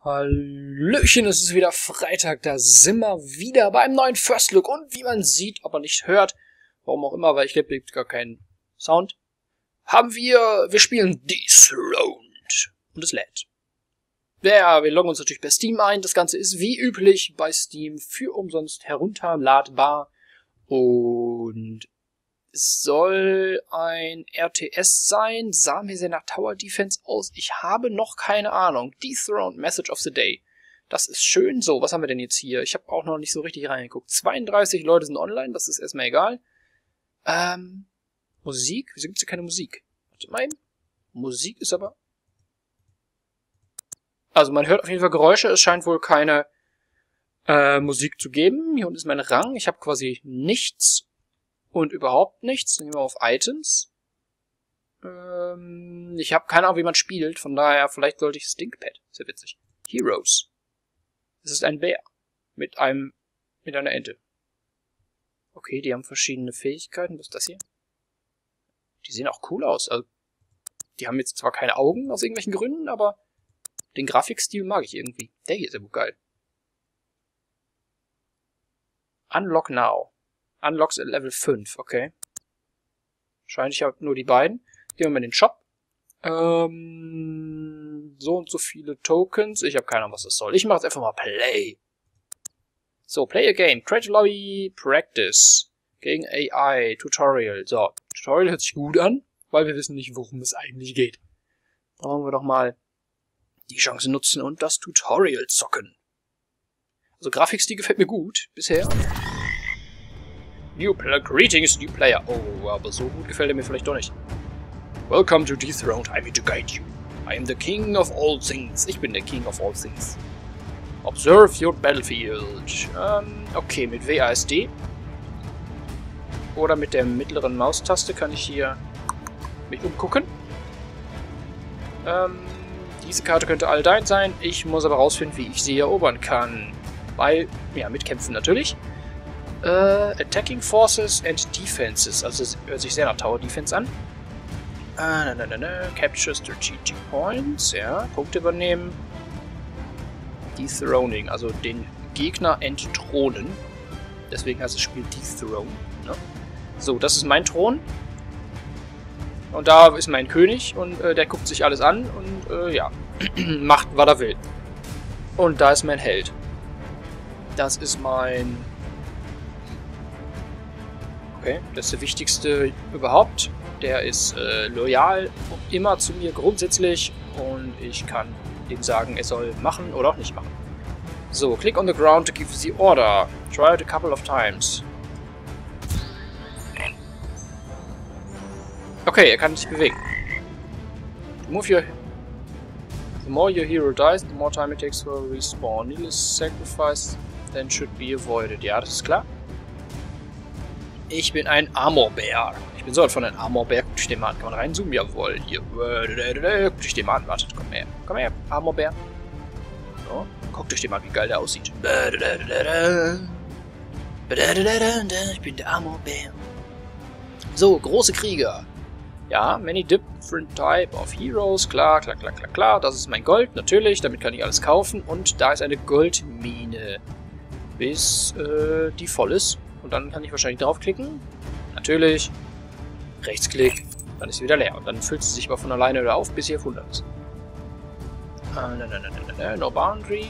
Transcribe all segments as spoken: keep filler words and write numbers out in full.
Hallöchen, es ist wieder Freitag, da sind wir wieder beim neuen First Look und wie man sieht, aber nicht hört, warum auch immer, weil ich glaube, gar keinen Sound, haben wir, wir spielen Dethroned und es lädt. Ja, wir loggen uns natürlich bei Steam ein, das Ganze ist wie üblich bei Steam für umsonst herunterladbar und es soll ein R T S sein, sah mir sehr nach Tower Defense aus. Ich habe noch keine Ahnung. Dethroned Message of the Day. Das ist schön. So, was haben wir denn jetzt hier? Ich habe auch noch nicht so richtig reingeguckt. zweiunddreißig Leute sind online, das ist erstmal egal. Ähm, Musik? Wieso gibt's hier keine Musik? Warte mal eben. Musik ist aber... Also man hört auf jeden Fall Geräusche, es scheint wohl keine äh, Musik zu geben. Hier unten ist mein Rang. Ich habe quasi nichts. Und überhaupt nichts. Dann gehen wir auf Items. Ähm, ich habe keine Ahnung, wie man spielt. Von daher, vielleicht sollte ich Stinkpad. Sehr witzig. Heroes. Es ist ein Bär. Mit einem, mit einer Ente. Okay, die haben verschiedene Fähigkeiten. Was ist das hier? Die sehen auch cool aus. Also, die haben jetzt zwar keine Augen aus irgendwelchen Gründen, aber den Grafikstil mag ich irgendwie. Der hier ist ja wohl geil. Unlock now. Unlocks at Level fünf, okay. Scheint, ich habe nur die beiden. Gehen wir mal in den Shop. Ähm, so und so viele Tokens. Ich habe keine Ahnung, was das soll. Ich mache jetzt einfach mal Play. So, Play a Game. Create a Lobby. Practice. Gegen A I. Tutorial. So, Tutorial hört sich gut an, weil wir wissen nicht, worum es eigentlich geht. Dann wollen wir doch mal die Chance nutzen und das Tutorial zocken. Also, Grafikstil gefällt mir gut. Bisher. New Player, Greetings, New Player. Oh, aber so gut gefällt er mir vielleicht doch nicht. Welcome to Dethroned, I'm here to guide you. I am the King of all things. Ich bin der King of all things. Observe your battlefield. Ähm, okay, mit W A S D. Oder mit der mittleren Maustaste kann ich hier mich umgucken. Ähm, diese Karte könnte all dein sein. Ich muss aber rausfinden, wie ich sie erobern kann. Weil, ja, mit Kämpfen natürlich. Uh, attacking Forces and Defenses. Also das hört sich sehr nach Tower Defense an. Uh, na, na, na, na. Capture Strategic Points. Ja, Punkte übernehmen. Dethroning, also den Gegner entthronen. Deswegen heißt das Spiel Dethrone. Ne? So, das ist mein Thron. Und da ist mein König und äh, der guckt sich alles an und äh, ja, macht, was er will. Und da ist mein Held. Das ist mein... Okay, das ist der wichtigste überhaupt. Der ist äh, loyal, immer zu mir grundsätzlich und ich kann ihm sagen, er soll machen oder auch nicht machen. So, click on the ground to give the order. Try it a couple of times. Okay, er kann sich bewegen. Move your... The more your hero dies, the more time it takes for a respawn. Needless sacrifice then should be avoided. Ja, das ist klar. Ich bin ein Armorbär. Ich bin so von einem Armorbär. Guck dich den mal an. Kann man reinzoomen? Jawohl. Hier. Guck dich den mal an. Wartet, komm her. Komm her, Armorbär. So. Guck dich den mal an, wie geil der aussieht. Ich bin der Armorbär. So, große Krieger. Ja, many different type of heroes. Klar, klar, klar, klar, klar. Das ist mein Gold, natürlich. Damit kann ich alles kaufen. Und da ist eine Goldmine. Bis äh, die voll ist. Und dann kann ich wahrscheinlich draufklicken. Natürlich. Rechtsklick. Dann ist sie wieder leer. Und dann füllt sie sich aber von alleine wieder auf, bis sie auf hundert ist. Ah, na, na, na, na, na, no boundary.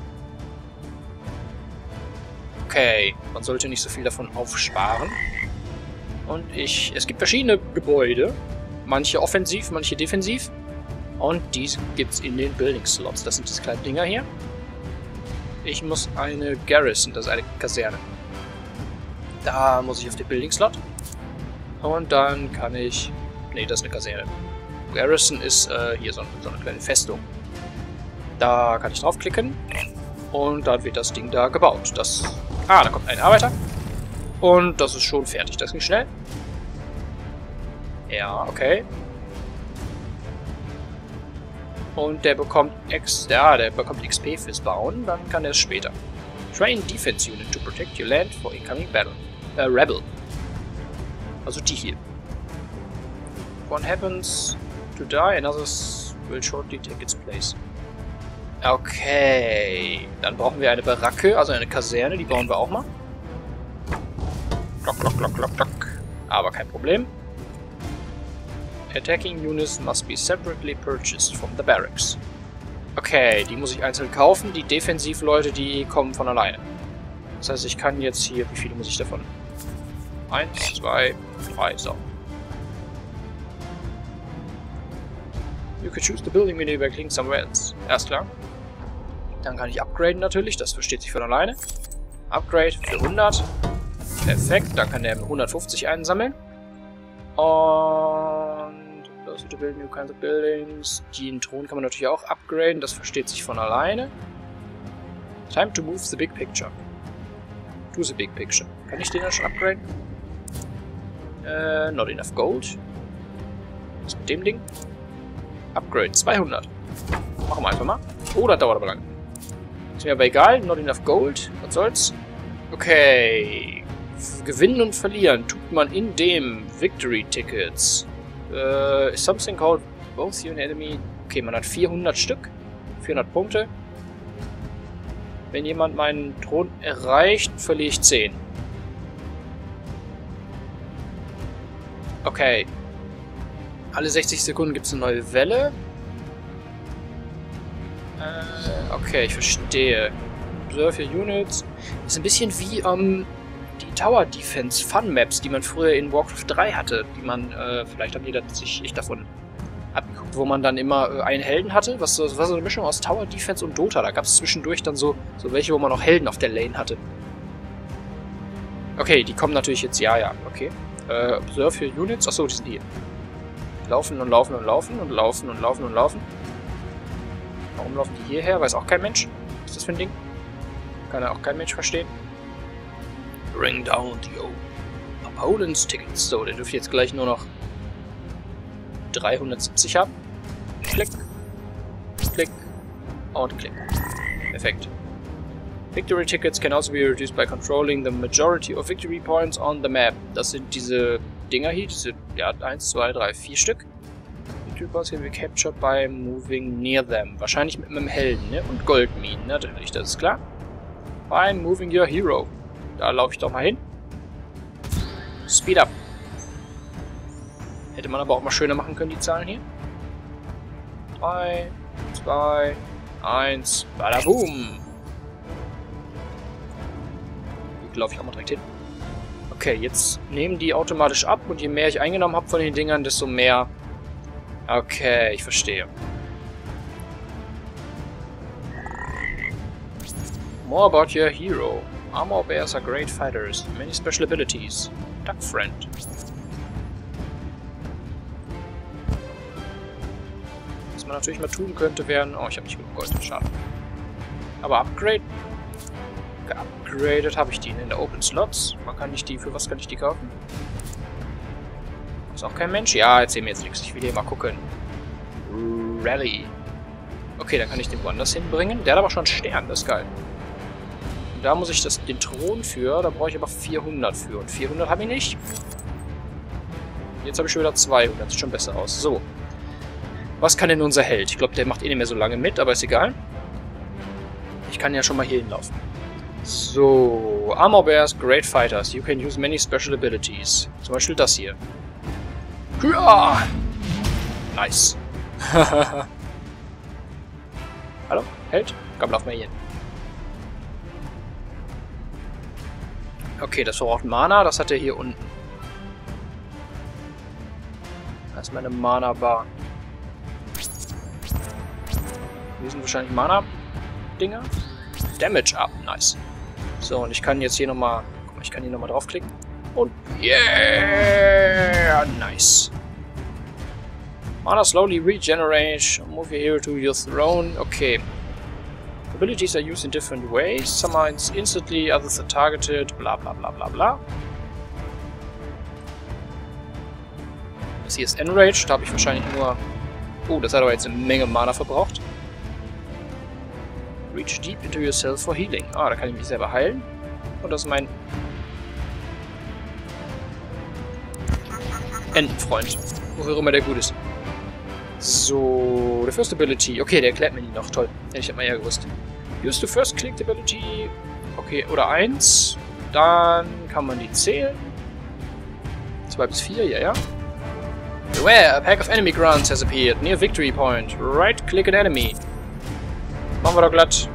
Okay. Man sollte nicht so viel davon aufsparen. Und ich... Es gibt verschiedene Gebäude. Manche offensiv, manche defensiv. Und diese gibt es in den Building Slots. Das sind diese kleinen Dinger hier. Ich muss eine Garrison, das ist eine Kaserne. Da muss ich auf den Building Slot. Und dann kann ich... Ne, das ist eine Kaserne. Garrison ist äh, hier so eine, so eine kleine Festung. Da kann ich draufklicken. Und dann wird das Ding da gebaut. Das... Ah, da kommt ein Arbeiter. Und das ist schon fertig. Das ging schnell. Ja, okay. Und der bekommt X... Ja, der bekommt X P fürs Bauen. Dann kann er es später. Train Defense Unit to protect your land for incoming battle. Äh, Rebel. Also die hier. One happens to die, another will shortly take its place. Okay. Dann brauchen wir eine Baracke, also eine Kaserne. Die bauen wir auch mal. Klock, klock, klock, klock, klock. Aber kein Problem. Attacking units must be separately purchased from the barracks. Okay, die muss ich einzeln kaufen. Die Defensivleute, die kommen von alleine. Das heißt, ich kann jetzt hier... Wie viele muss ich davon? Eins, zwei, drei, so. You can choose the building menu by clicking somewhere else. Erst klar. Dann kann ich upgraden natürlich, das versteht sich von alleine. Upgrade für hundert. Perfekt, dann kann der hundertfünfzig einsammeln. Und... Those to build new kinds of buildings. Den Thron kann man natürlich auch upgraden, das versteht sich von alleine. Time to move the big picture. To the big picture. Kann ich den dann schon upgraden? Äh, not enough gold. Was mit dem Ding? Upgrade zweihundert. Machen wir einfach mal. Oh, das dauert aber lang. Ist mir aber egal. Not enough gold. Was soll's? Okay. Gewinnen und verlieren tut man in dem Victory Tickets. Uh, is something called both you and enemy. Okay, man hat vierhundert Stück. vierhundert Punkte. Wenn jemand meinen Thron erreicht, verliere ich zehn. Okay. Alle sechzig Sekunden gibt es eine neue Welle. Äh, okay, ich verstehe. Observe your units. Ist ein bisschen wie ähm, die Tower Defense Fun Maps, die man früher in Warcraft drei hatte. Die man, äh, vielleicht haben die sich ich davon abgeguckt, wo man dann immer äh, einen Helden hatte. Was, das war so eine Mischung aus Tower Defense und Dota. Da gab es zwischendurch dann so, so welche, wo man noch Helden auf der Lane hatte. Okay, die kommen natürlich jetzt. Ja, ja, okay. Äh, observe your units. Achso, die sind hier. Laufen und laufen und laufen und laufen und laufen und laufen. Warum laufen die hierher? Weiß auch kein Mensch. Was ist das für ein Ding? Kann ja auch kein Mensch verstehen. Bring down the opponent's tickets. So, der dürfte jetzt gleich nur noch dreihundertsiebzig haben. Klick. Klick. Und klick. Perfekt. Victory tickets can also be reduced by controlling the majority of victory points on the map. Das sind diese Dinger hier, diese, ja, eins, zwei, drei, vier Stück. Victory points can be captured by moving near them. Wahrscheinlich mit einem Helden, ne? Und Goldminen, natürlich, das ist klar. By moving your hero. Da laufe ich doch mal hin. Speed up. Hätte man aber auch mal schöner machen können, die Zahlen hier. drei, zwei, eins, badaboom. Hier laufe ich auch mal direkt hin. Okay, jetzt nehmen die automatisch ab und je mehr ich eingenommen habe von den Dingern, desto mehr... Okay, ich verstehe. More about your hero. Armor bears are great fighters. Many special abilities. Duck friend. Was man natürlich mal tun könnte, wären... Oh, ich habe nicht genug Gold. Schade. Aber Upgrade... Geupgradet habe ich die in der Open Slots. Man kann nicht die... Für was kann ich die kaufen? Ist auch kein Mensch? Ja, erzähl mir jetzt nichts. Ich will hier mal gucken. Rally. Okay, dann kann ich den woanders hinbringen. Der hat aber schon einen Stern. Das ist geil. Und da muss ich das, den Thron für. Da brauche ich aber vierhundert für. Und vierhundert habe ich nicht. Jetzt habe ich schon wieder zweihundert. Sieht schon besser aus. So. Was kann denn unser Held? Ich glaube, der macht eh nicht mehr so lange mit, aber ist egal. Ich kann ja schon mal hier hinlaufen. So. Armor Bears, Great Fighters. You can use many special abilities. Zum Beispiel das hier. Ja! Nice. Hallo? Held? Komm, lauf mal hier hin. Okay, das verbraucht Mana. Das hat er hier unten. Das ist meine Mana-Bar. Hier sind wahrscheinlich Mana-Dinger. Damage up. Nice. So, und ich kann jetzt hier nochmal... Guck mal, ich kann hier nochmal draufklicken. Und... Yeah! Nice. Mana slowly regenerate. Move your hero to your throne. Okay. Abilities are used in different ways. Some are instantly, others are targeted. Bla bla bla bla bla. Das hier ist Enrage. Da habe ich wahrscheinlich nur... Oh, das hat aber jetzt eine Menge Mana verbraucht. Reach deep into yourself for healing. Ah, da kann ich mich selber heilen. Und das ist mein... Entenfreund. Wofür immer der gut ist. So, the first ability. Okay, der erklärt mir die noch. Toll. Hätte ich das mal ja gewusst. Use the first clicked ability. Okay, oder eins. Dann kann man die zählen. zwei bis vier, ja, ja. Beware, a pack of enemy grunts has appeared near victory point. Right click an enemy. Machen wir doch glatt.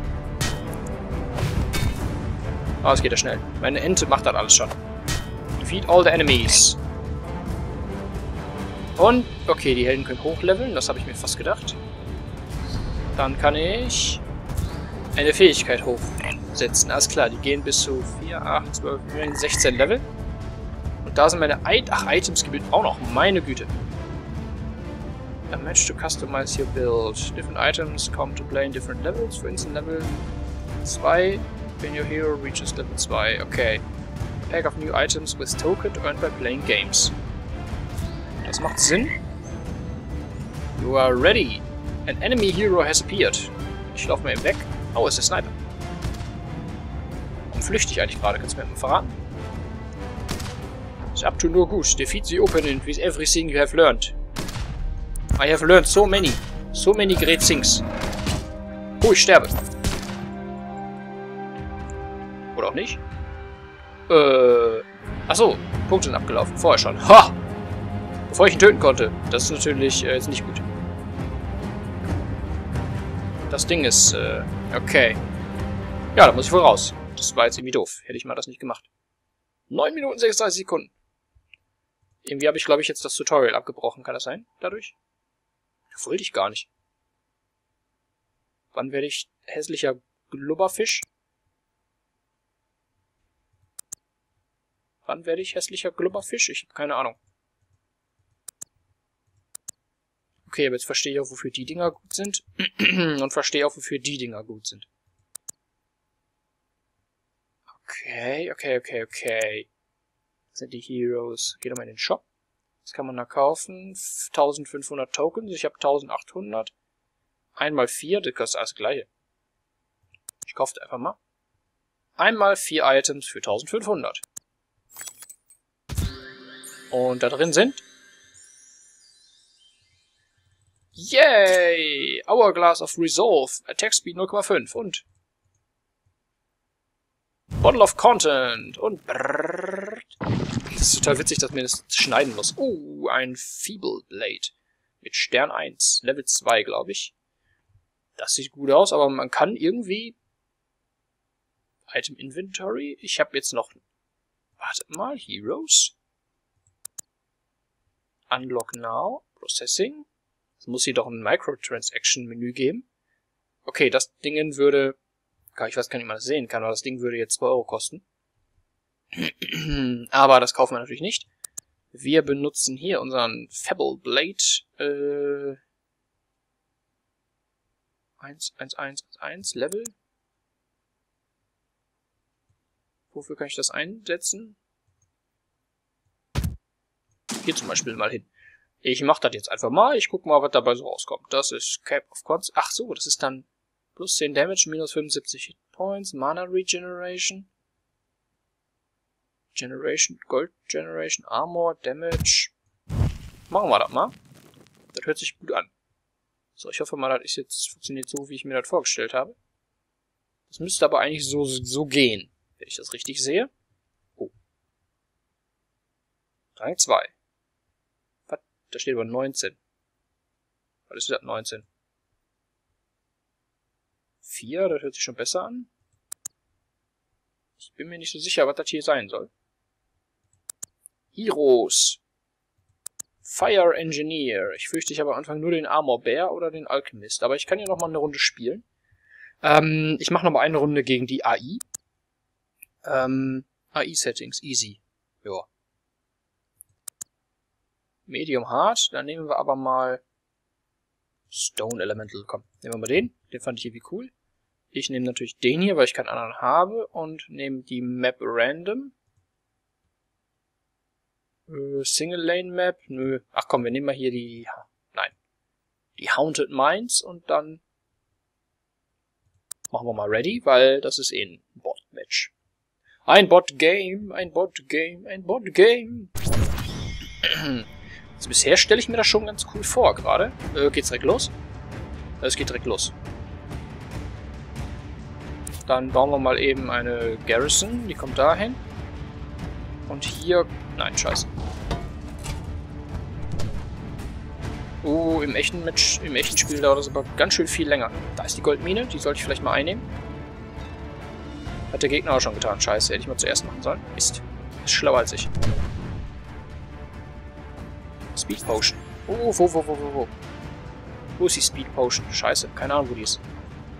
Ah, es geht ja schnell. Meine Ente macht das alles schon. Defeat all the enemies. Und, okay, die Helden können hochleveln. Das habe ich mir fast gedacht. Dann kann ich eine Fähigkeit hochsetzen. Alles klar, die gehen bis zu vier, acht, zwölf, sechzehn Level. Und da sind meine I Ach, Items gebildet auch noch. Meine Güte. A match to customize your build. Different items come to play in different levels. For instance, Level zwei, when your hero reaches Level zwei. Okay. A pack of new items with token earned by playing games. Das macht Sinn. You are ready. An enemy hero has appeared. Ich laufe mal eben weg. Oh, es ist der Sniper. Warum flüchte ich eigentlich gerade? Kannst du mir mal verraten? It's up to no good. Defeat the opponent with everything you have learned. I have learned so many. So many great things. Oh, ich sterbe. Oder auch nicht? Äh. Achso, Punkte sind abgelaufen. Vorher schon. Ha! Bevor ich ihn töten konnte. Das ist natürlich äh, jetzt nicht gut. Das Ding ist, äh, okay. Ja, da muss ich wohl raus. Das war jetzt irgendwie doof. Hätte ich mal das nicht gemacht. neun Minuten sechsunddreißig Sekunden. Irgendwie habe ich, glaube ich, jetzt das Tutorial abgebrochen. Kann das sein? Dadurch? Das wollte ich gar nicht. Wann werde ich hässlicher Glubberfisch? Wann werde ich hässlicher Glubberfisch? Ich habe keine Ahnung. Okay, aber jetzt verstehe ich auch, wofür die Dinger gut sind. Und verstehe auch, wofür die Dinger gut sind. Okay, okay, okay, okay. Das sind die Heroes. Geht mal in den Shop. Was kann man da kaufen? eintausendfünfhundert Tokens. Ich habe eintausendachthundert. Einmal vier, das kostet alles das gleiche. Ich kaufe das einfach mal. Einmal vier Items für eintausendfünfhundert. Und da drin sind... Yay! Hourglass of Resolve. Attack Speed null Komma fünf. Und... Bottle of Content. Und... Brrrr. Das ist total witzig, dass mir das schneiden muss. Oh, ein Feeble Blade. Mit Stern eins. Level zwei, glaube ich. Das sieht gut aus, aber man kann irgendwie... Item Inventory. Ich habe jetzt noch... Wartet mal, Heroes. Unlock Now. Processing. Es muss hier doch ein Microtransaction-Menü geben. Okay, das Ding würde... Ich weiß gar nicht, ob man das sehen kann, aber das Ding würde jetzt zwei Euro kosten. Aber das kaufen wir natürlich nicht. Wir benutzen hier unseren Feeble Blade. Äh... eins, eins, eins, eins, Level. Wofür kann ich das einsetzen? Hier zum Beispiel mal hin. Ich mache das jetzt einfach mal. Ich gucke mal, was dabei so rauskommt. Das ist Cap of Cons. Ach so, das ist dann plus zehn Damage, minus fünfundsiebzig Hit Points, Mana Regeneration, Generation, Gold Generation, Armor, Damage. Machen wir das mal. Das hört sich gut an. So, ich hoffe mal, das ist jetzt funktioniert so, wie ich mir das vorgestellt habe. Das müsste aber eigentlich so, so gehen, wenn ich das richtig sehe. Oh. Rang zwei. Was? Da steht aber neunzehn. Was ist das? neunzehn. vier, das hört sich schon besser an. Ich bin mir nicht so sicher, was das hier sein soll. Heroes. Fire Engineer. Ich fürchte, ich habe am Anfang nur den Armor Bear oder den Alchemist. Aber ich kann hier nochmal eine Runde spielen. Ähm, ich mache nochmal eine Runde gegen die A I. Ähm, A I-Settings. Easy. Ja. Medium Hard. Dann nehmen wir aber mal Stone Elemental. Komm, nehmen wir mal den. Den fand ich irgendwie cool. Ich nehme natürlich den hier, weil ich keinen anderen habe. Und nehme die Map Random. Äh, Single Lane Map. Nö. Ach komm, wir nehmen mal hier die... Nein. Die Haunted Mines. Und dann... Machen wir mal ready, weil das ist eh ein Bot-Match. Ein Bot-Game, ein Bot-Game, ein Bot-Game. Also bisher stelle ich mir das schon ganz cool vor gerade. Äh, geht's direkt los? Es geht direkt los. Dann bauen wir mal eben eine Garrison. Die kommt dahin. Und hier... Nein, scheiße. Oh, im echten Match, im echten Spiel dauert das aber ganz schön viel länger. Da ist die Goldmine. Die sollte ich vielleicht mal einnehmen. Hat der Gegner auch schon getan. Scheiße, hätte ich mal zuerst machen sollen. Mist. Ist schlauer als ich. Speed Potion. Oh, wo, wo, wo, wo, wo? Wo ist die Speed Potion? Scheiße, keine Ahnung, wo die ist.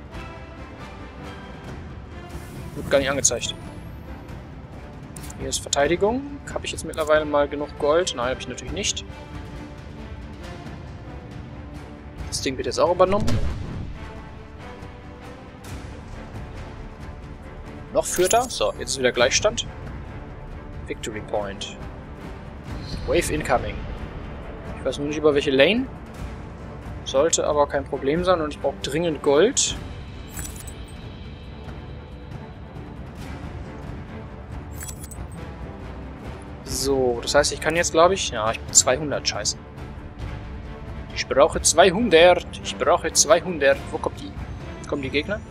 Wird gar nicht angezeigt. Hier ist Verteidigung. Habe ich jetzt mittlerweile mal genug Gold? Nein, habe ich natürlich nicht. Das Ding wird jetzt auch übernommen. Noch führt er. So, jetzt ist wieder Gleichstand. Victory Point. Wave incoming. Ich weiß nur nicht über welche Lane. Sollte aber kein Problem sein und ich brauche dringend Gold. So, das heißt, ich kann jetzt, glaube ich... Ja, ich bin zweihundert, scheiße. Ich brauche zweihundert. Ich brauche zweihundert. Wo kommt die? Kommen die Gegner?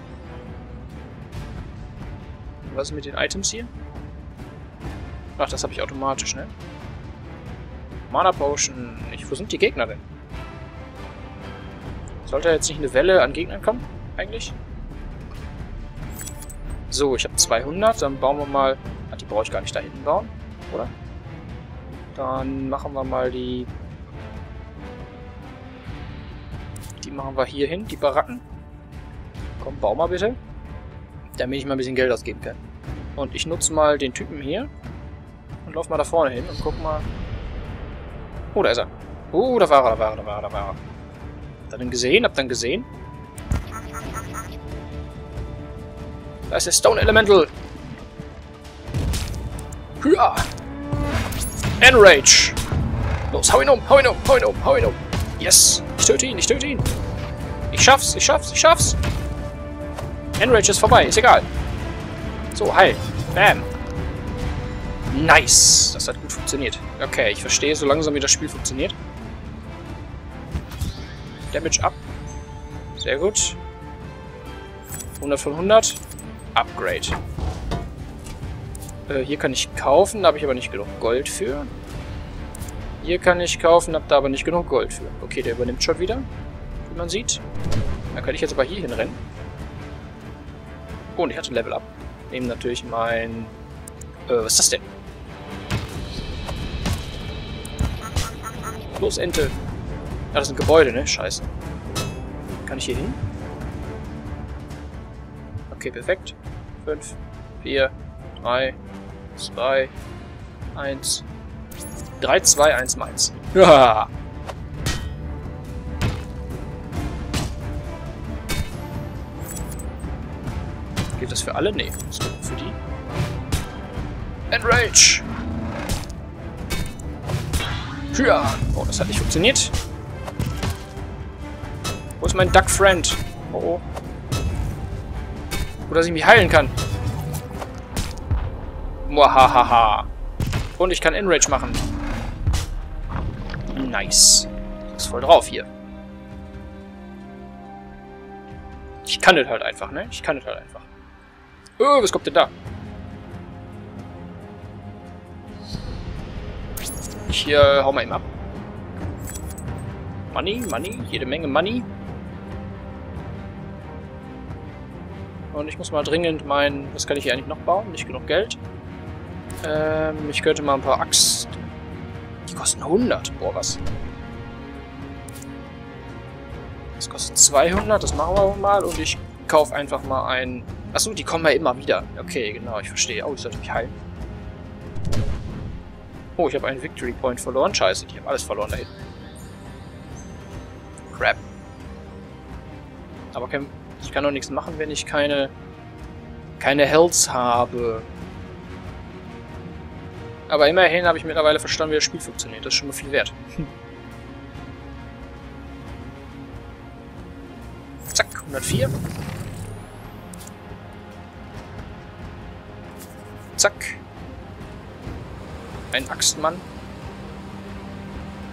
Was ist mit den Items hier? Ach, das habe ich automatisch, ne? Mana Potion. Ich, wo sind die Gegner denn? Sollte jetzt nicht eine Welle an Gegnern kommen, eigentlich? So, ich habe zweihundert. Dann bauen wir mal... Ach, die brauche ich gar nicht da hinten bauen, oder? Dann machen wir mal die... Die machen wir hier hin, die Baracken. Komm, bau mal bitte. Damit ich mal ein bisschen Geld ausgeben kann. Und ich nutze mal den Typen hier. Und lauf mal da vorne hin und guck mal... Oh, da ist er. Oh, da war er, da war er, da war er, da war er. Habt ihr den gesehen? Habt ihr den gesehen? Da ist der Stone Elemental. Hüa! Enrage! Los, hau ihn um, hau ihn um, hau ihn um, hau ihn um. Yes! Ich töte ihn, ich töte ihn. Ich schaff's, ich schaff's, ich schaff's. Enrage ist vorbei, ist egal. So, heil. Bam. Nice. Das hat gut funktioniert. Okay, ich verstehe so langsam, wie das Spiel funktioniert. Damage up. Sehr gut. hundert von hundert. Upgrade. Äh, hier kann ich kaufen, da habe ich aber nicht genug Gold für. Hier kann ich kaufen, habe da aber nicht genug Gold für. Okay, der übernimmt schon wieder, wie man sieht. Dann kann ich jetzt aber hier hinrennen. Oh, und ich hatte Level Up. Nehmen natürlich mein... Äh, was ist das denn? Los, Ente. Ja, das sind Gebäude, ne? Scheiße. Kann ich hier hin? Okay, perfekt. fünf, vier, drei, zwei, eins. drei, zwei, eins, eins. Ja. Geht das für alle? Nee. Das geht für die. Enrage! Ja. Oh, das hat nicht funktioniert. Wo ist mein Duck Friend? Oh, oh. Wo dass ich mich heilen kann. Muahaha. Und ich kann Enrage machen. Nice. Das ist voll drauf hier. Ich kann das halt einfach, ne? Ich kann das halt einfach. Oh, was kommt denn da? Ich äh, hau mal eben ab. Money, Money, jede Menge Money. Und ich muss mal dringend mein... Was kann ich hier eigentlich noch bauen? Nicht genug Geld. Ähm, ich könnte mal ein paar Axt... Die kosten hundert. Boah, was? Das kostet zweihundert, das machen wir mal. Und ich kaufe einfach mal ein... Achso, die kommen ja immer wieder. Okay, genau, ich verstehe. Oh, ich sollte mich heilen. Oh, ich habe einen Victory Point verloren. Scheiße, ich habe alles verloren da hinten. Crap. Aber kein, ich kann doch nichts machen, wenn ich keine... keine Healths habe. Aber immerhin habe ich mittlerweile verstanden, wie das Spiel funktioniert. Das ist schon mal viel wert. Hm. Zack, hundertvier. Zack. Ein Axtmann.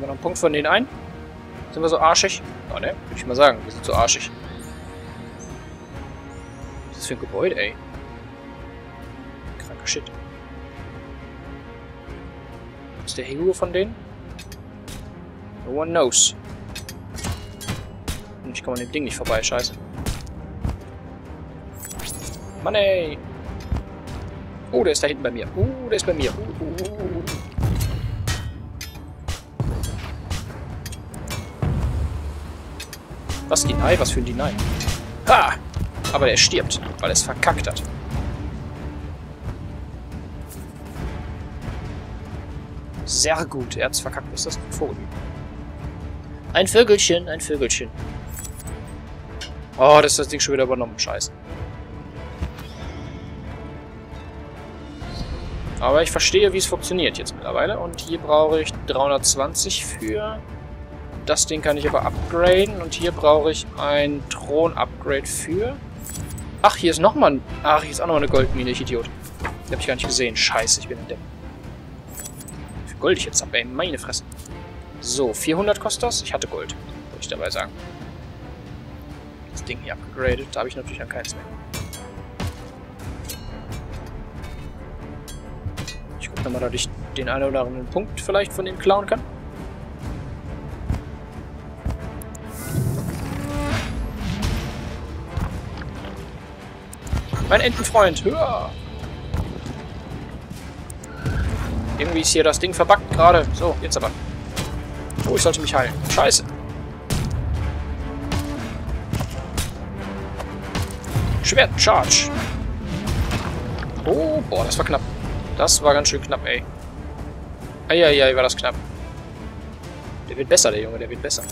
noch einen Punkt von denen ein? Sind wir so arschig? Oh ne, würde ich mal sagen, wir sind so arschig. Was ist das für ein Gebäude, ey? Kranker Shit. Was ist der Hero von denen? No one knows. Und ich komme an dem Ding nicht vorbei, scheiße. Mann ey! Oh, der ist da hinten bei mir. Uh, der ist bei mir. Uh, uh, uh, uh. Was Deny? Was für ein Deny? Ha! Aber der stirbt, weil er es verkackt hat. Sehr gut, er hat es verkackt. Was ist das für ein Vogel? Ein Vögelchen, ein Vögelchen. Oh, das ist das Ding schon wieder übernommen. Scheiße. Aber ich verstehe, wie es funktioniert jetzt mittlerweile. Und hier brauche ich dreihundertzwanzig für. Das Ding kann ich aber upgraden. Und hier brauche ich ein Thron-Upgrade für. Ach, hier ist nochmal ein... Ach, hier ist auch nochmal eine Goldmine, ich Idiot. Die habe ich gar nicht gesehen. Scheiße, ich bin ein Depp. Wie viel Gold ich jetzt habe, ey. Meine Fresse. So, vierhundert kostet das. Ich hatte Gold, würde ich dabei sagen. Das Ding hier upgradet. Da habe ich natürlich dann keins mehr. Ich gucke nochmal, dass ich den einen oder anderen Punkt vielleicht von denen klauen kann. Mein Entenfreund, höher! Irgendwie ist hier das Ding verbuggt gerade. So, jetzt aber. Oh, ich sollte mich heilen. Scheiße. Schwert Charge. Oh, boah, das war knapp. Das war ganz schön knapp, ey. Eieiei, war das knapp. Der wird besser, der Junge, der wird besser.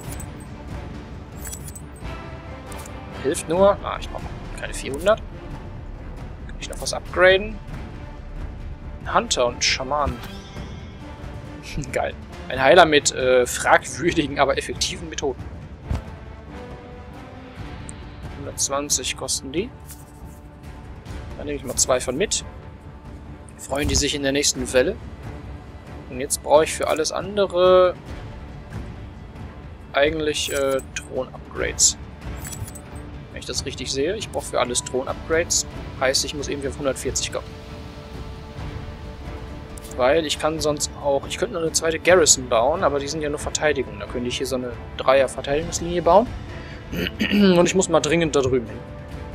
Hilft nur. Ah, ich brauche keine vierhundert. Kann ich noch was upgraden? Ein Hunter und ein Schaman. Geil. Ein Heiler mit äh, fragwürdigen, aber effektiven Methoden. hundertzwanzig kosten die. Dann nehme ich mal zwei von mit. Freuen die sich in der nächsten Welle. Und jetzt brauche ich für alles andere eigentlich äh, Thron-Upgrades. Wenn ich das richtig sehe, ich brauche für alles Thron-Upgrades. Heißt, ich muss irgendwie auf hundertvierzig kommen. Weil ich kann sonst auch... Ich könnte noch eine zweite Garrison bauen, aber die sind ja nur Verteidigung. Da könnte ich hier so eine Dreier-Verteidigungslinie bauen. Und ich muss mal dringend da drüben hin.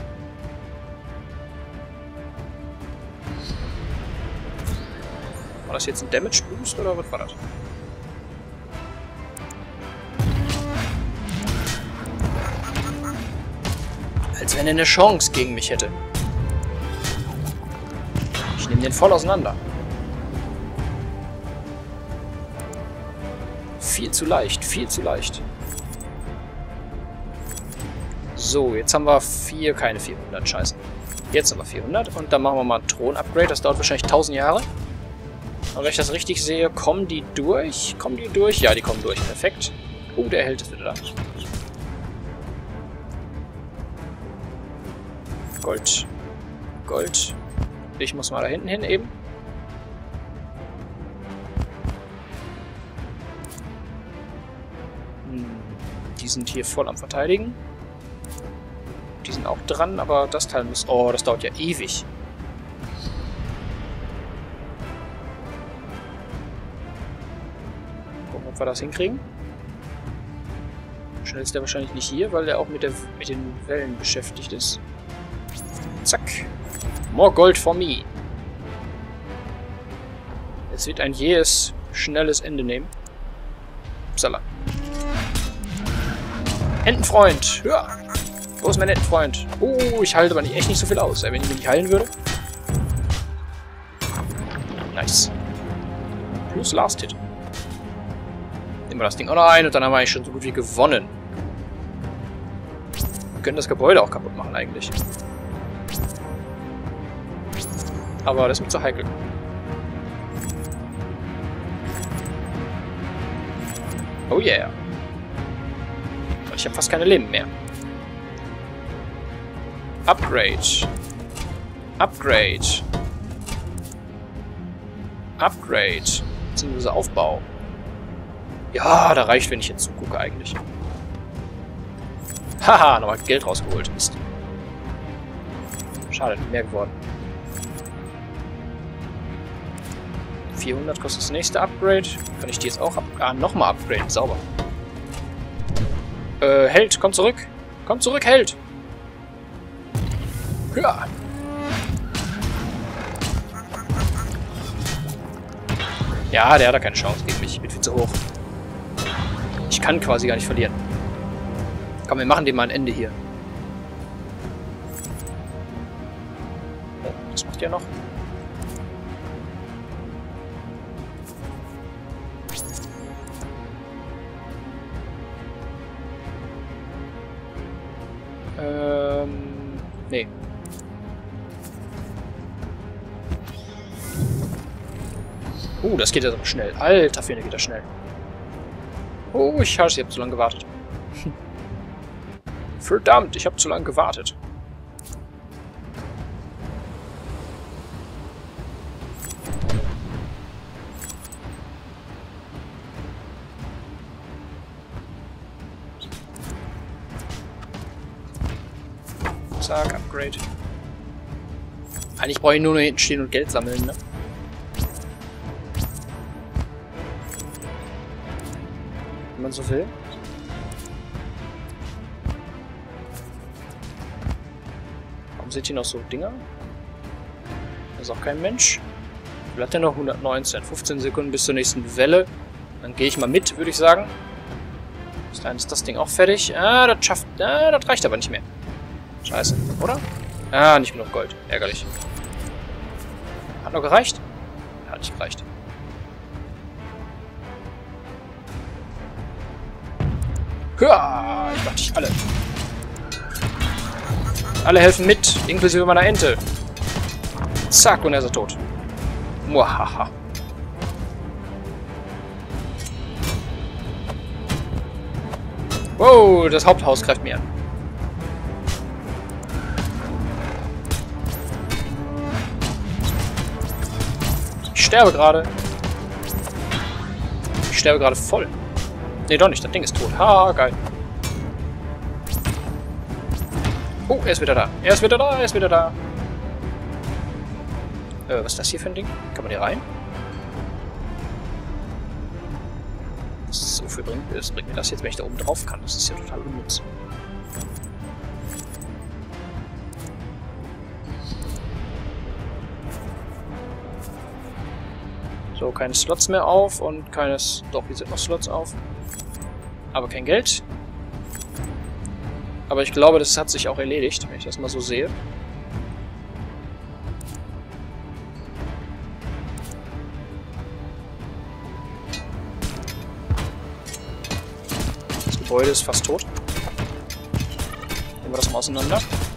War das jetzt ein Damage Boost oder was war das? Als wenn er eine Chance gegen mich hätte. Ich nehme den voll auseinander. Viel zu leicht, viel zu leicht. So, jetzt haben wir vier, keine vierhundert, scheiße. Jetzt haben wir vierhundert und dann machen wir mal ein Thron-Upgrade. Das dauert wahrscheinlich tausend Jahre. Aber wenn ich das richtig sehe, kommen die durch? Kommen die durch? Ja, die kommen durch. Perfekt. Oh, der Held ist wieder da. Gold. Gold. Ich muss mal da hinten hin eben. Hm, die sind hier voll am Verteidigen. Die sind auch dran, aber das Teil muss... Oh, das dauert ja ewig. Gucken, ob wir das hinkriegen. Schnell ist der wahrscheinlich nicht hier, weil der auch mit, der, mit den Wellen beschäftigt ist. Zack. More Gold for me. Es wird ein jähes, schnelles Ende nehmen. Upsala. Entenfreund. Ja. Wo ist mein Entenfreund? Oh, ich halte aber nicht, echt nicht so viel aus, wenn ich mich nicht heilen würde. Nice. Plus Last Hit. Nehmen wir das Ding auch noch ein und dann haben wir eigentlich schon so gut wie gewonnen. Wir können das Gebäude auch kaputt machen eigentlich. Aber das ist mir zu heikel. Oh yeah. Und ich habe fast keine Leben mehr. Upgrade. Upgrade. Upgrade. Beziehungsweise Aufbau. Ja, da reicht, wenn ich jetzt zugucke eigentlich. Haha, nochmal Geld rausgeholt. Mist. Schade, mehr geworden. vierhundert kostet das nächste Upgrade. Kann ich die jetzt auch ab... Ah, nochmal upgraden. Sauber. Äh, Held, komm zurück. Komm zurück, Held. Ja. Ja, der hat da keine Chance gegen mich. Ich bin viel zu hoch. Ich kann quasi gar nicht verlieren. Komm, wir machen dem mal ein Ende hier. Oh, was macht der noch? Ähm, nee. Uh, das geht ja aber schnell. Alter Finde, geht das schnell. Oh, ich hasse, ich hab zu lange gewartet. Verdammt, ich habe zu lange gewartet. Zack, Upgrade. Eigentlich brauche ich nur noch hinten stehen und Geld sammeln, ne? Wenn man so will. Warum sind hier noch so Dinger? Da ist auch kein Mensch. Wie hat der noch? hundertneunzehn. fünfzehn Sekunden bis zur nächsten Welle. Dann gehe ich mal mit, würde ich sagen. Bis dahin ist das Ding auch fertig. Ah, das schafft... Ah, das reicht aber nicht mehr. Scheiße, oder? Ah, nicht genug Gold. Ärgerlich. Hat noch gereicht? Hat nicht gereicht. Hua, ich mach dich alle. Alle helfen mit, inklusive meiner Ente. Zack, und er ist tot. Muahaha. Wow, das Haupthaus greift mir an. Ich sterbe gerade. Ich sterbe gerade voll. Nee, doch nicht. Das Ding ist tot. Ha, geil. Oh, er ist wieder da. Er ist wieder da. Er ist wieder da. Äh, was ist das hier für ein Ding? Kann man hier rein? Was so viel bringt, das bringt mir das jetzt, wenn ich da oben drauf kann. Das ist ja total unnütz. So, keine Slots mehr auf und keines... Doch, hier sind noch Slots auf. Aber kein Geld. Aber ich glaube, das hat sich auch erledigt, wenn ich das mal so sehe. Das Gebäude ist fast tot. Nehmen wir das mal auseinander.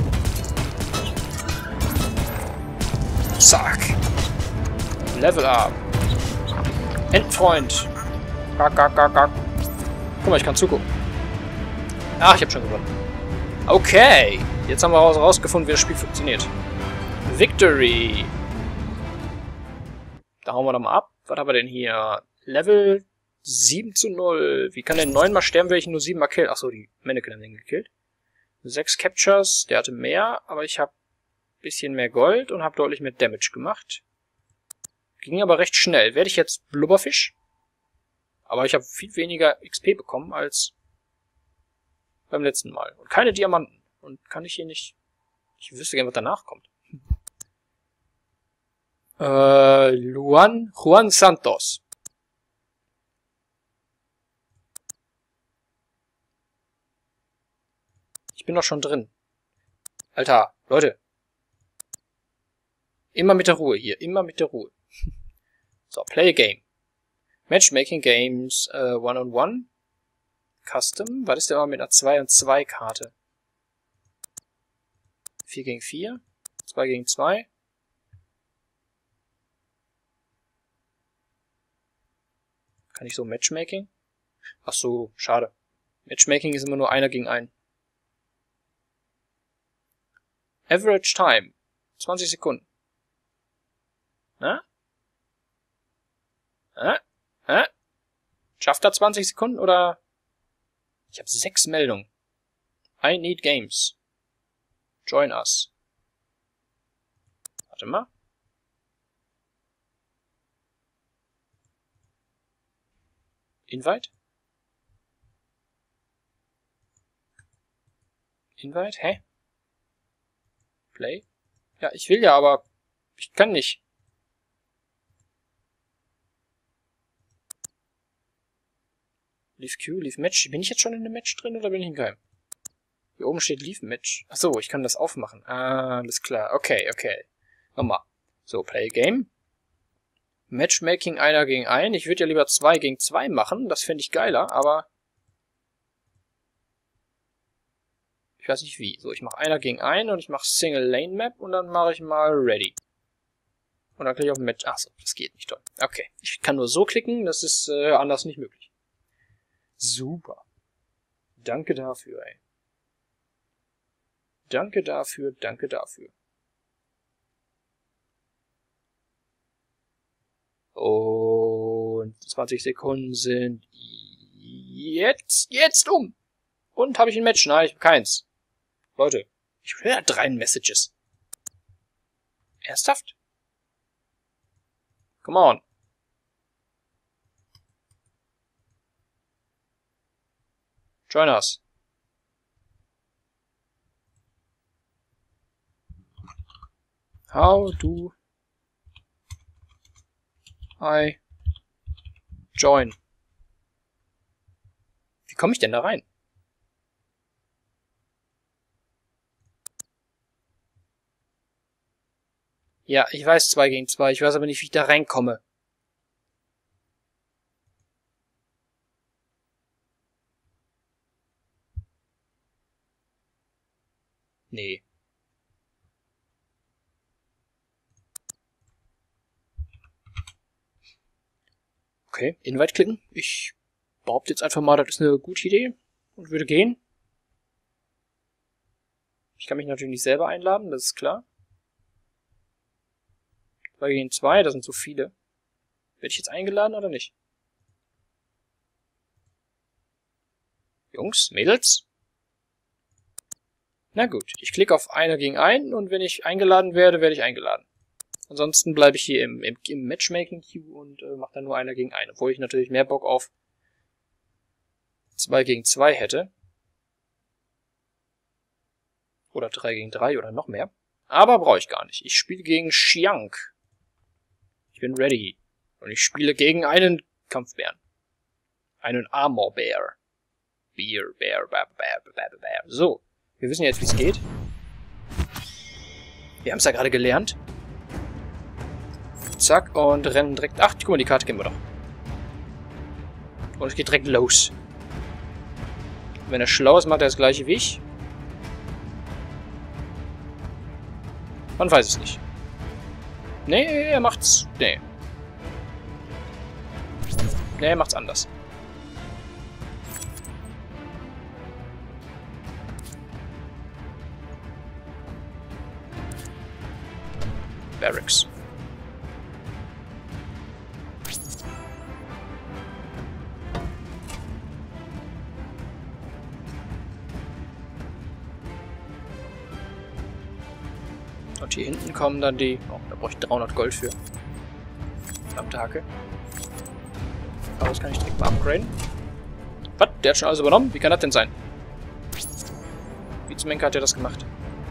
Zack. Level up. Endfreund. Gack, gack, gack, gack. Guck mal, ich kann zugucken. Ach, ich habe schon gewonnen. Okay. Jetzt haben wir rausgefunden, wie das Spiel funktioniert. Victory. Da hauen wir doch mal ab. Was haben wir denn hier? Level sieben zu null. Wie kann der neun mal sterben, wenn ich nur sieben mal kill? Achso, die Mannequin haben den gekillt. sechs Captures. Der hatte mehr, aber ich habe ein bisschen mehr Gold und habe deutlich mehr Damage gemacht. Ging aber recht schnell. Werde ich jetzt Blubberfisch? Aber ich habe viel weniger X P bekommen als beim letzten Mal. Und keine Diamanten. Und kann ich hier nicht... Ich wüsste gerne, was danach kommt. Äh, Juan, Juan Santos. Ich bin doch schon drin. Alter, Leute. Immer mit der Ruhe hier. Immer mit der Ruhe. So, play a game. Matchmaking Games, äh, One-on-One. Custom. Was ist denn mal mit einer zwei und zwei Karte? vier gegen vier. zwei gegen zwei. Kann ich so Matchmaking? Ach so, schade. Matchmaking ist immer nur einer gegen einen. Average Time. zwanzig Sekunden. Na? Hä? Hä? Schafft er zwanzig Sekunden oder... Ich habe sechs Meldungen. I need games. Join us. Warte mal. Invite? Invite? Hä? Play? Ja, ich will ja, aber ich kann nicht. Leave Queue, Leave Match. Bin ich jetzt schon in dem Match drin oder bin ich in keinem? Hier oben steht Leave Match. Achso, ich kann das aufmachen. Ah, alles klar. Okay, okay. Nochmal. So, Play Game. Matchmaking einer gegen einen. Ich würde ja lieber zwei gegen zwei machen. Das fände ich geiler, aber... Ich weiß nicht wie. So, ich mache einer gegen einen und ich mache Single Lane Map und dann mache ich mal Ready. Und dann klicke ich auf Match. Achso, das geht nicht toll. Okay. Ich kann nur so klicken. Das ist äh, anders nicht möglich. Super. Danke dafür, ey. Danke dafür, danke dafür. Und zwanzig Sekunden sind jetzt, jetzt um. Und habe ich ein Match? Nein, ich habe keins. Leute, ich will ja drei Messages. Ernsthaft? Come on. Join us. How do I join? Wie komme ich denn da rein? Ja, ich weiß zwei gegen zwei. Ich weiß aber nicht, wie ich da reinkomme. Nee. Okay, Invite klicken. Ich behaupte jetzt einfach mal, das ist eine gute Idee und würde gehen. Ich kann mich natürlich nicht selber einladen, das ist klar. zwei gegen zwei, da sind so viele. Werde ich jetzt eingeladen oder nicht? Jungs, Mädels? Na gut, ich klicke auf einer gegen einen und wenn ich eingeladen werde, werde ich eingeladen. Ansonsten bleibe ich hier im, im, im Matchmaking-Queue und äh, mache dann nur einer gegen einen, obwohl ich natürlich mehr Bock auf zwei gegen zwei hätte. Oder drei gegen drei oder noch mehr. Aber brauche ich gar nicht. Ich spiele gegen Xiank. Ich bin ready. Und ich spiele gegen einen Kampfbären. Einen Armor Bear. Bear, Bear, Bear, Bear, Bear, Bear. So, wir wissen jetzt, wie es geht. Wir haben es ja gerade gelernt. Zack, und rennen direkt... Ach, guck mal, die Karte kennen wir doch. Und es geht direkt los. Wenn er schlau ist, macht er das gleiche wie ich. Man weiß es nicht. Nee, er macht's... Nee. Nee, er macht's anders. Barracks. Und hier hinten kommen dann die... Oh, da brauche ich dreihundert Gold für. Verdammte Hacke. Aber das kann ich direkt mal upgraden. Was? Der hat schon alles übernommen? Wie kann das denn sein? Wie zum Henker hat er das gemacht?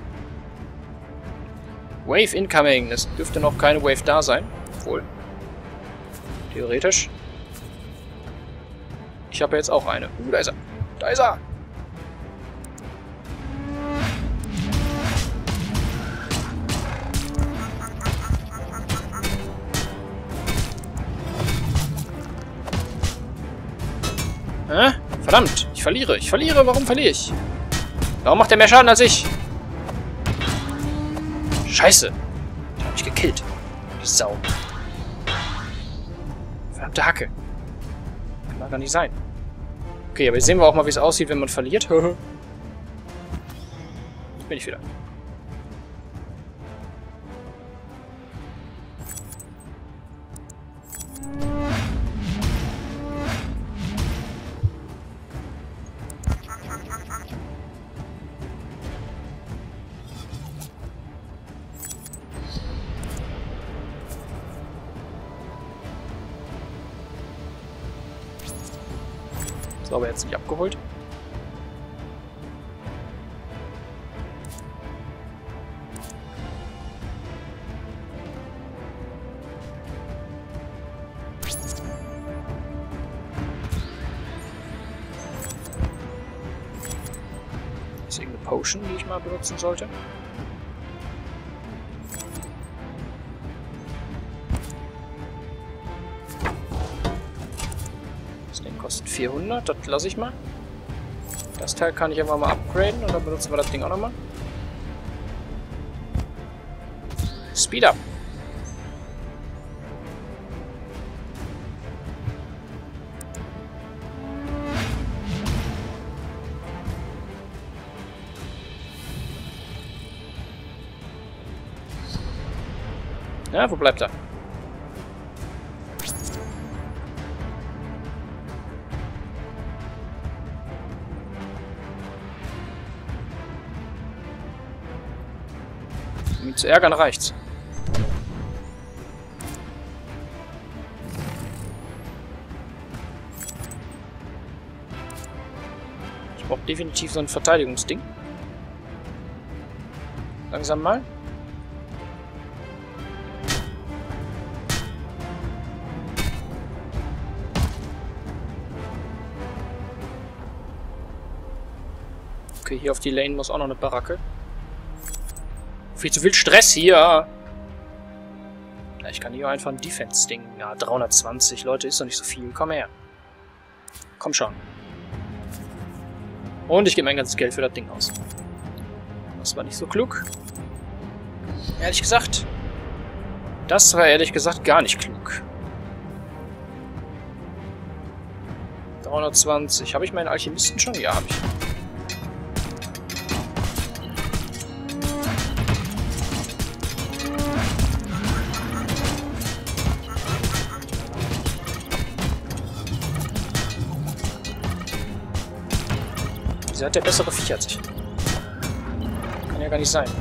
Wave incoming. Es dürfte noch keine Wave da sein. Obwohl. Theoretisch. Ich habe ja jetzt auch eine. Uh, da ist er. Da ist er. Hä? Verdammt, ich verliere. Ich verliere. Warum verliere ich? Warum macht er mehr Schaden als ich? Scheiße. Der hat mich gekillt. Die Sau. Verdammte Hacke. Kann doch gar nicht sein. Okay, aber jetzt sehen wir auch mal, wie es aussieht, wenn man verliert. Jetzt bin ich wieder. So, aber jetzt nicht abgeholt. Ist irgendeine Potion, die ich mal benutzen sollte? Das Ding kostet vierhundert, das lasse ich mal. Das Teil kann ich einfach mal upgraden und dann benutzen wir das Ding auch nochmal. Speed up! Ja, wo bleibt er? Um ihn zu ärgern reicht's. Ich brauche definitiv so ein Verteidigungsding. Langsam mal. Okay, hier auf die Lane muss auch noch eine Baracke. Viel zu viel Stress hier. Ja, ich kann hier einfach ein Defense-Ding. Ja, dreihundertzwanzig, Leute, ist doch nicht so viel. Komm her. Komm schon. Und ich gebe mein ganzes Geld für das Ding aus. Das war nicht so klug. Ehrlich gesagt. Das war ehrlich gesagt gar nicht klug. dreihundertzwanzig. Habe ich meinen Alchemisten schon? Ja, habe ich. Wieso hat der bessere Viecher als ich? Kann ja gar nicht sein.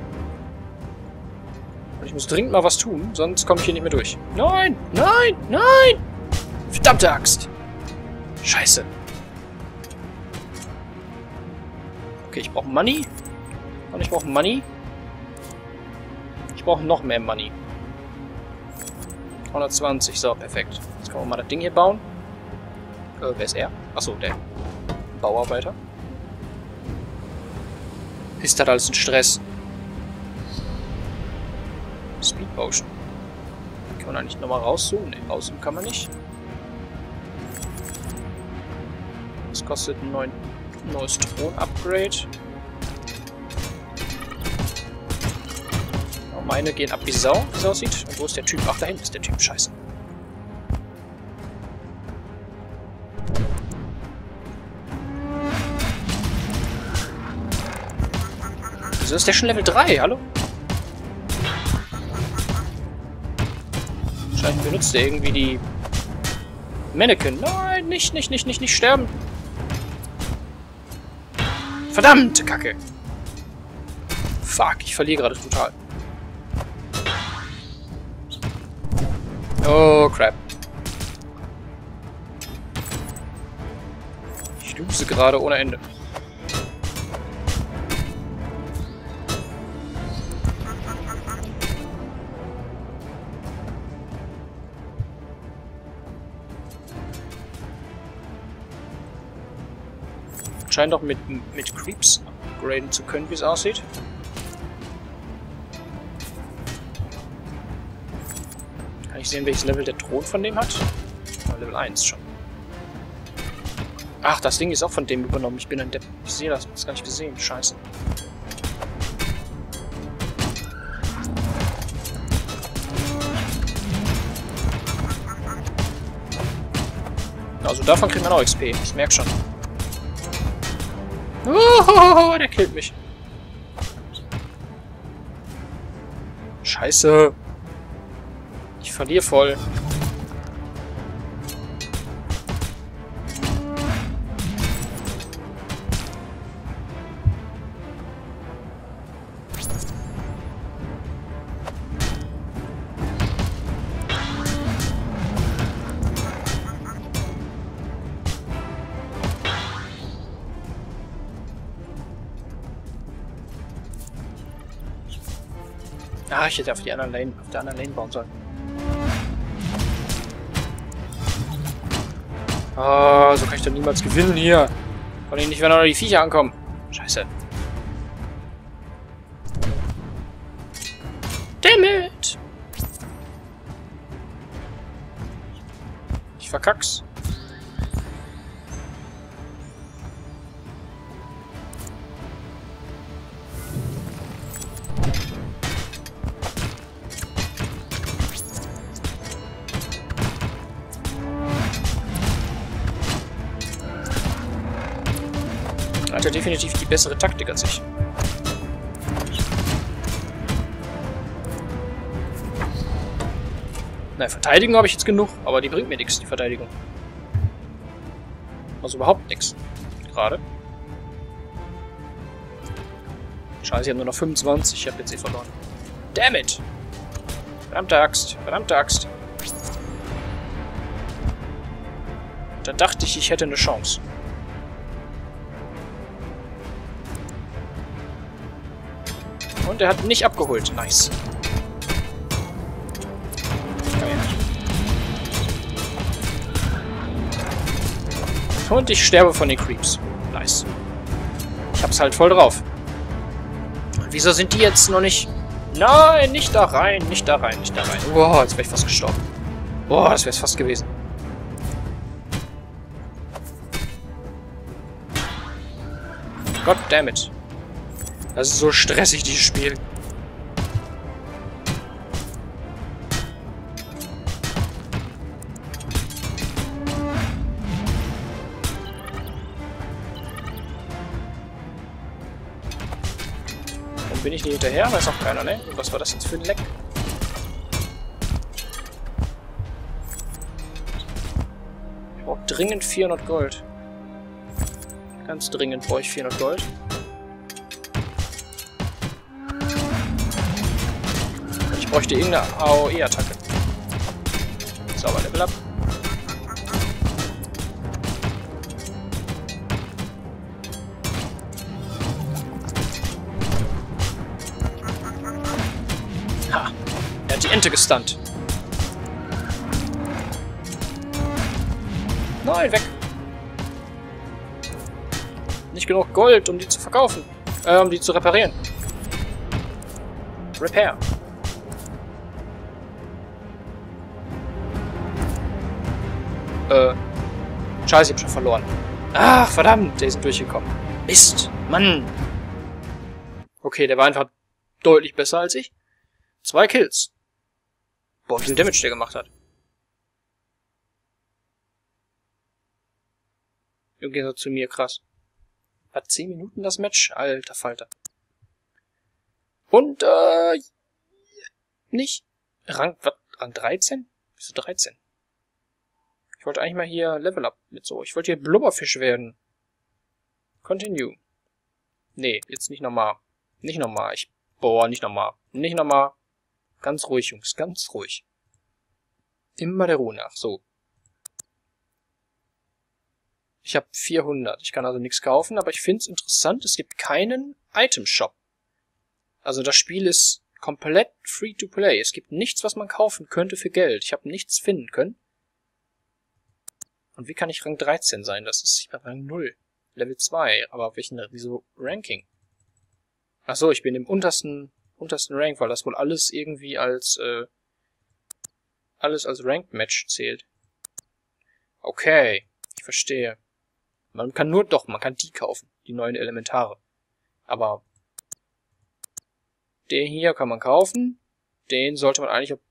Und ich muss dringend mal was tun, sonst komme ich hier nicht mehr durch. Nein! Nein! Nein! Verdammte Axt! Scheiße. Okay, ich brauche Money. Und ich brauche Money. Ich brauche noch mehr Money. hundertzwanzig, so, perfekt. Jetzt können wir mal das Ding hier bauen. Äh, wer ist er? Achso, der Bauarbeiter. Ist das alles ein Stress? Speed Potion. Kann man da nicht nochmal rauszoomen? Ne, rauszoomen kann man nicht. Das kostet ein neuen, neues Thron-Upgrade. Oh, meine gehen ab wie Sau, wie es aussieht. Und wo ist der Typ? Ach, da hinten ist der Typ. Scheiße. Wieso ist der schon Level drei? Hallo? Wahrscheinlich benutzt er irgendwie die Mannequin. Nein, nicht, nicht, nicht, nicht, nicht sterben. Verdammte Kacke. Fuck, ich verliere gerade total. Oh, crap. Ich duse gerade ohne Ende. Scheint auch mit, mit Creeps upgraden zu können, wie es aussieht. Kann ich sehen, welches Level der Thron von dem hat? Oh, Level eins schon. Ach, das Ding ist auch von dem übernommen. Ich bin ein Depp. Ich sehe das. Ich hab's gar nicht gesehen. Scheiße. Also davon kriegt man auch X P. Ich merke schon. Oh, der killt mich. Scheiße. Ich verliere voll. Ah, ich hätte auf die anderen Lane, auf der anderen Lane bauen sollen. Oh, so kann ich doch niemals gewinnen hier. Vor allem nicht, wenn auch noch die Viecher ankommen. Scheiße. Damn it! Ich verkack's. Hat er definitiv die bessere Taktik als ich. Na, Verteidigung habe ich jetzt genug, aber die bringt mir nichts, die Verteidigung. Also überhaupt nichts. Gerade. Scheiße, ich habe nur noch fünfundzwanzig, ich habe jetzt eh verloren. Damn it! Verdammte Axt, verdammte Axt. Da dachte ich, ich hätte eine Chance. Und er hat nicht abgeholt. Nice. Und ich sterbe von den Creeps. Nice. Ich hab's halt voll drauf. Und wieso sind die jetzt noch nicht... Nein, nicht da rein, nicht da rein, nicht da rein. Boah, jetzt wäre ich fast gestorben. Boah, das wäre es fast gewesen. God damn it. Das ist so stressig, dieses Spiel. Warum bin ich nicht hinterher? Weiß auch keiner, ne? Was war das jetzt für ein Leck? Ich brauche dringend vierhundert Gold. Ganz dringend brauche ich vierhundert Gold. Ich bräuchte irgendeine A O E-Attacke. Sauber, Level up. Ha! Er hat die Ente gestunt. Nein, weg! Nicht genug Gold, um die zu verkaufen. Äh, um die zu reparieren. Repair. Äh. Scheiße, ich hab schon verloren. Ach, verdammt, der ist durchgekommen. Mist, Mann. Okay, der war einfach deutlich besser als ich. Zwei Kills. Boah, wie viel Damage der gemacht hat. Im Gegensatz zu mir, krass. Hat zehn Minuten das Match? Alter Falter. Und, äh... Nicht? Rang, was? Rang dreizehn? Wieso dreizehn? Ich wollte eigentlich mal hier Level Up mit so. Ich wollte hier Blubberfisch werden. Continue. Nee, jetzt nicht nochmal. Nicht nochmal. Ich... Boah, nicht nochmal. Nicht nochmal. Ganz ruhig, Jungs. Ganz ruhig. Immer der Ruhe nach. So. Ich habe vierhundert. Ich kann also nichts kaufen, aber ich finde es interessant, es gibt keinen Item-Shop. Also das Spiel ist komplett free-to-play. Es gibt nichts, was man kaufen könnte für Geld. Ich habe nichts finden können. Und wie kann ich Rang dreizehn sein? Das ist, ich bin Rang null. Level zwei. Aber welchen, wieso Ranking? Achso, ich bin im untersten, untersten Rank, weil das wohl alles irgendwie als, äh, alles als Ranked-Match zählt. Okay, ich verstehe. Man kann nur, doch, man kann die kaufen, die neuen Elementare. Aber den hier kann man kaufen. Den sollte man eigentlich auf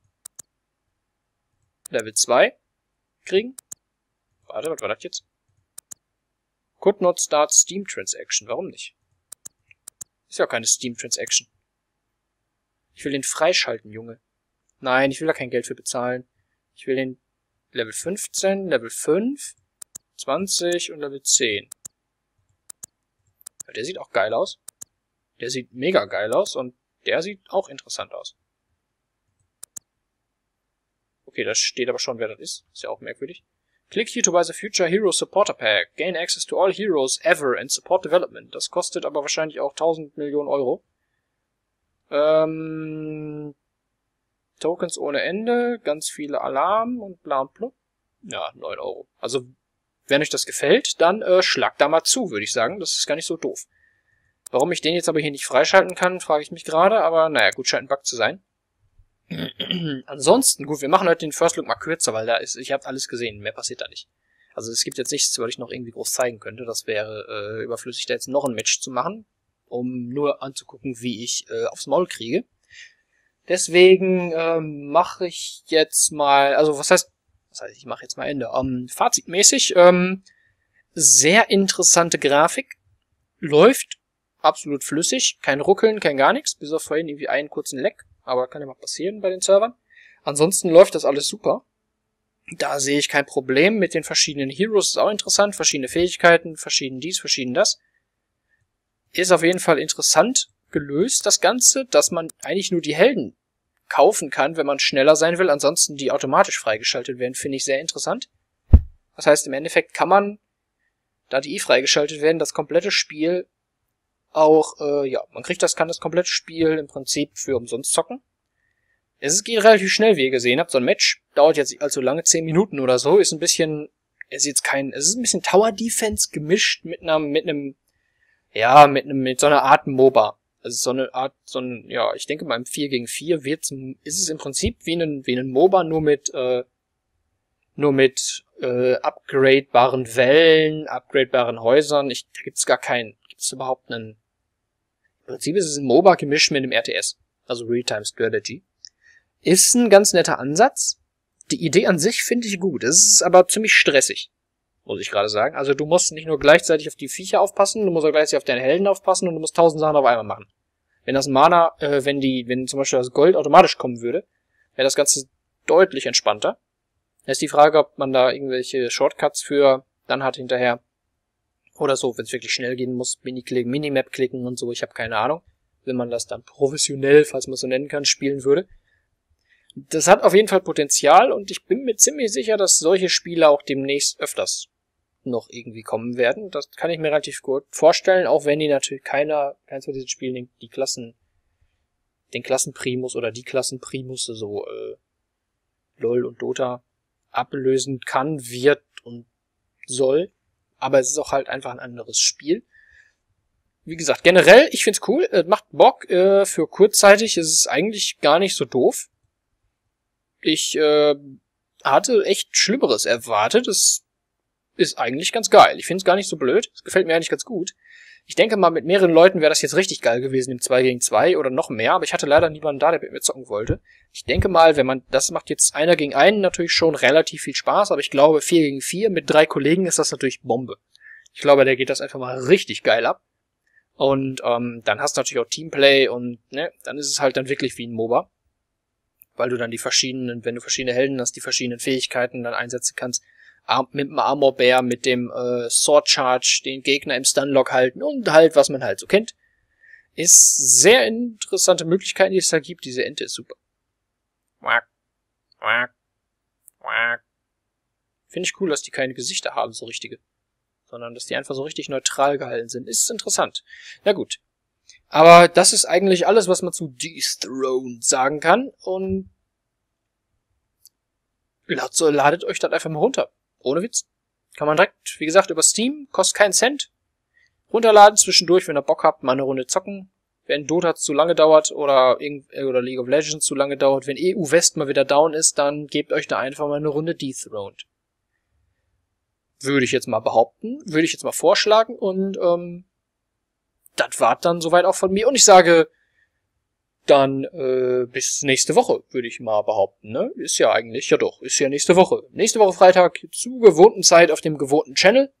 Level zwei kriegen. Warte, was war das jetzt? Could not start Steam Transaction. Warum nicht? Ist ja keine Steam Transaction. Ich will den freischalten, Junge. Nein, ich will da kein Geld für bezahlen. Ich will den Level fünfzehn, Level fünf, zwanzig und Level zehn. Ja, der sieht auch geil aus. Der sieht mega geil aus und der sieht auch interessant aus. Okay, da steht aber schon, wer das ist. Ist ja auch merkwürdig. Click here to buy the Future Hero Supporter Pack. Gain access to all heroes ever and support development. Das kostet aber wahrscheinlich auch tausend Millionen Euro. Ähm, Tokens ohne Ende, ganz viele Alarm und bla und blub. Ja, neun Euro. Also, wenn euch das gefällt, dann äh, schlagt da mal zu, würde ich sagen. Das ist gar nicht so doof. Warum ich den jetzt aber hier nicht freischalten kann, frage ich mich gerade. Aber naja, gut, scheint ein Bug zu sein. Ansonsten, gut, wir machen heute den First Look mal kürzer, weil da ist, ich habe alles gesehen, mehr passiert da nicht. Also es gibt jetzt nichts, was ich noch irgendwie groß zeigen könnte. Das wäre äh, überflüssig, da jetzt noch ein Match zu machen, um nur anzugucken, wie ich äh, aufs Maul kriege. Deswegen ähm, mache ich jetzt mal, also was heißt, was heißt, ich mache jetzt mal Ende. Ähm, fazitmäßig, ähm, sehr interessante Grafik, läuft absolut flüssig, kein Ruckeln, kein gar nichts, bis auf vorhin irgendwie einen kurzen Leck. Aber kann ja mal passieren bei den Servern. Ansonsten läuft das alles super. Da sehe ich kein Problem mit den verschiedenen Heroes. Ist auch interessant. Verschiedene Fähigkeiten, verschieden dies, verschieden das. Ist auf jeden Fall interessant gelöst, das Ganze, dass man eigentlich nur die Helden kaufen kann, wenn man schneller sein will. Ansonsten die automatisch freigeschaltet werden, finde ich sehr interessant. Das heißt, im Endeffekt kann man, da die eh freigeschaltet werden, das komplette Spiel auch, äh, ja, man kriegt das, kann das komplette Spiel im Prinzip für umsonst zocken. Es geht relativ schnell, wie ihr gesehen habt. So ein Match dauert jetzt nicht allzu lange, zehn Minuten oder so. Ist ein bisschen, es ist jetzt kein, es ist ein bisschen Tower Defense gemischt mit einem, mit einem, ja, mit einem, mit so einer Art MOBA. Also so eine Art, so ein, ja, ich denke mal im vier gegen vier wird's, ist es im Prinzip wie ein, wie ein MOBA, nur mit, äh, nur mit, äh, upgradebaren Wellen, upgradebaren Häusern. Ich, da gibt's gar keinen, gibt's überhaupt einen, im Prinzip ist es ein MOBA gemischt mit einem R T S, also Real-Time Strategy. Ist ein ganz netter Ansatz. Die Idee an sich finde ich gut. Es ist aber ziemlich stressig, muss ich gerade sagen. Also du musst nicht nur gleichzeitig auf die Viecher aufpassen, du musst auch gleichzeitig auf deine Helden aufpassen und du musst tausend Sachen auf einmal machen. Wenn das Mana, äh, wenn die, wenn zum Beispiel das Gold automatisch kommen würde, wäre das Ganze deutlich entspannter. Da ist die Frage, ob man da irgendwelche Shortcuts für dann hat hinterher. Oder so, wenn es wirklich schnell gehen muss, Mini-Klick, Minimap klicken und so, ich habe keine Ahnung. Wenn man das dann professionell, falls man es so nennen kann, spielen würde. Das hat auf jeden Fall Potenzial und ich bin mir ziemlich sicher, dass solche Spiele auch demnächst öfters noch irgendwie kommen werden. Das kann ich mir relativ gut vorstellen, auch wenn die natürlich keiner, keins von diesen Spielen die Klassen, den Klassenprimus oder die Klassenprimus, so äh, LOL und Dota ablösen kann, wird und soll. Aber es ist auch halt einfach ein anderes Spiel. Wie gesagt, generell, ich find's cool, äh, macht Bock, äh, für kurzzeitig ist es eigentlich gar nicht so doof. Ich äh, hatte echt Schlimmeres erwartet, es ist eigentlich ganz geil. Ich find's gar nicht so blöd, es gefällt mir eigentlich ganz gut. Ich denke mal, mit mehreren Leuten wäre das jetzt richtig geil gewesen im zwei gegen zwei oder noch mehr, aber ich hatte leider niemanden da, der mit mir zocken wollte. Ich denke mal, wenn man, das macht jetzt einer gegen einen natürlich schon relativ viel Spaß, aber ich glaube, vier gegen vier mit drei Kollegen ist das natürlich Bombe. Ich glaube, der geht das einfach mal richtig geil ab. Und ähm, dann hast du natürlich auch Teamplay und ne, dann ist es halt dann wirklich wie ein MOBA. Weil du dann die verschiedenen, wenn du verschiedene Helden hast, die verschiedenen Fähigkeiten dann einsetzen kannst. Mit dem Armor Bear, mit dem äh, Sword Charge, den Gegner im Stunlock halten und halt, was man halt so kennt. Ist sehr interessante Möglichkeiten, die es da gibt. Diese Ente ist super. Quack, quack, quack. Finde ich cool, dass die keine Gesichter haben, so richtige. Sondern, dass die einfach so richtig neutral gehalten sind. Ist interessant. Na gut. Aber das ist eigentlich alles, was man zu Dethroned sagen kann. Und ladet euch das einfach mal runter. Ohne Witz. Kann man direkt, wie gesagt, über Steam. Kostet keinen Cent. Runterladen zwischendurch, wenn ihr Bock habt, mal eine Runde zocken. Wenn Dota zu lange dauert oder, oder League of Legends zu lange dauert. Wenn E U West mal wieder down ist, dann gebt euch da einfach mal eine Runde Dethroned. Würde ich jetzt mal behaupten. Würde ich jetzt mal vorschlagen. Und ähm, das war dann soweit auch von mir. Und ich sage dann äh, bis nächste Woche, würde ich mal behaupten. Ne? Ist ja eigentlich, ja doch, ist ja nächste Woche. Nächste Woche Freitag zu gewohnten Zeit auf dem gewohnten Channel.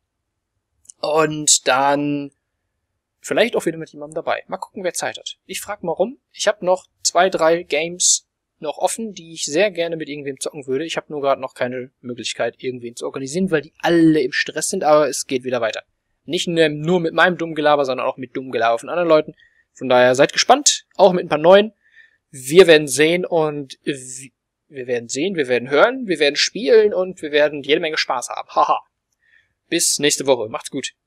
Und dann vielleicht auch wieder mit jemandem dabei. Mal gucken, wer Zeit hat. Ich frage mal rum. Ich habe noch zwei, drei Games noch offen, die ich sehr gerne mit irgendwem zocken würde. Ich habe nur gerade noch keine Möglichkeit, irgendwen zu organisieren, weil die alle im Stress sind, aber es geht wieder weiter. Nicht nur mit meinem dummen Gelaber, sondern auch mit dummen Gelaber von anderen Leuten. Von daher seid gespannt, auch mit ein paar neuen. Wir werden sehen und wir werden sehen, wir werden hören, wir werden spielen und wir werden jede Menge Spaß haben. Haha. Bis nächste Woche. Macht's gut.